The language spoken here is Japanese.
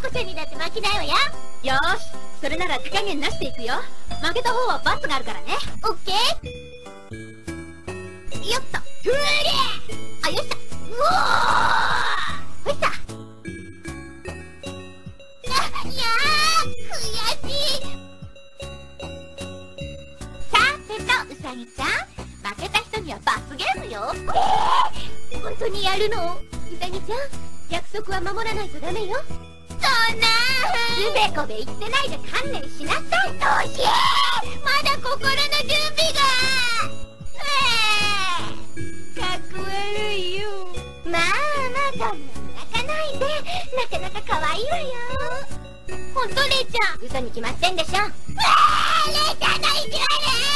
子ちゃんにだって負けないわよ。よーし、それなら手加減なしでいくよ。負けた方は罰があるからね。オッケー。よっと。ふれあ、よっしゃ。うおーほいさ。いやー、悔しい。さてと、うさぎちゃん。負けた人には罰ゲームよ。本当にやるの？うさぎちゃん、約束は守らないとダメよ。そんなつべこべ言ってないで観念しなさい。どうしまだ心の準備が。かっこ悪いよ。まあまあ、そんなに泣かないで。なかなか可愛いわよ。ほんと、レイちゃん。嘘に決まってんでしょ。レイちゃんの意地悪。